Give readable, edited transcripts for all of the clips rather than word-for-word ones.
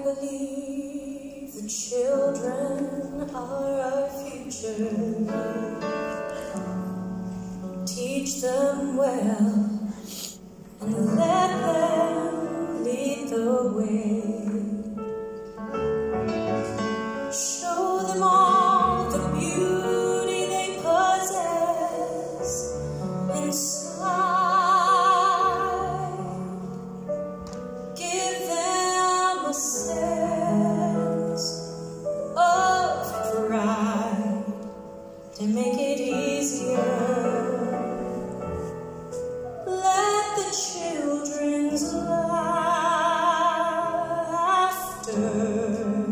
believe the children are our future. Teach them well and let them lead the way. Show them all the beauty they possess inside. Give them a sense of pride to make it easier. Let the children's laughter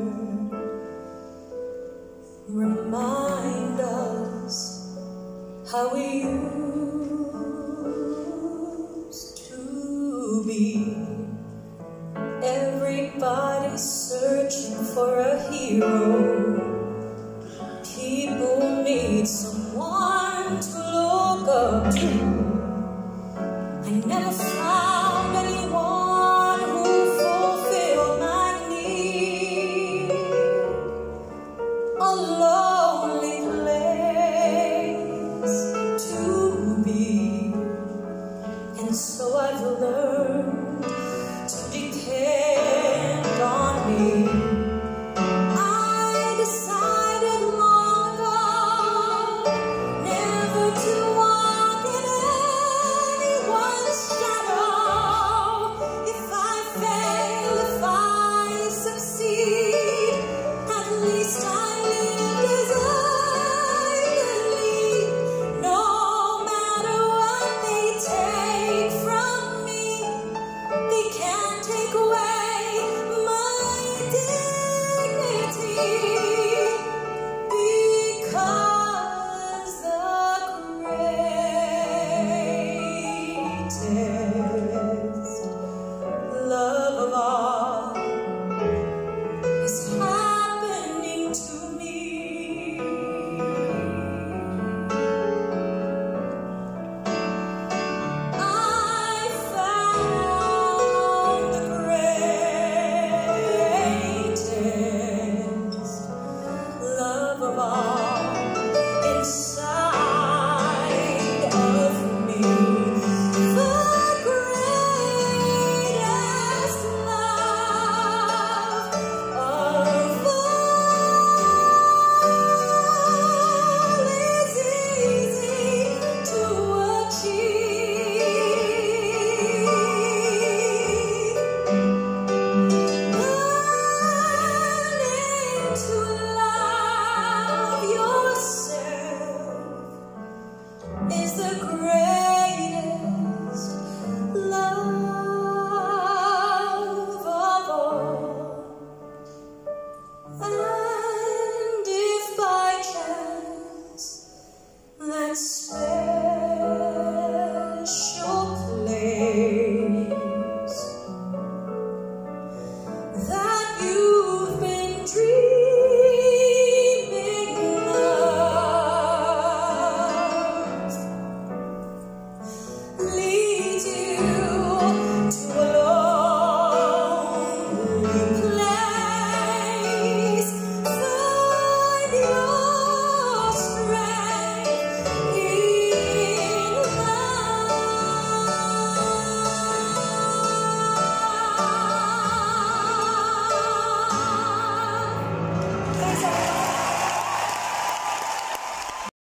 remind us how we used to be. Everybody's searching for a hero. People need some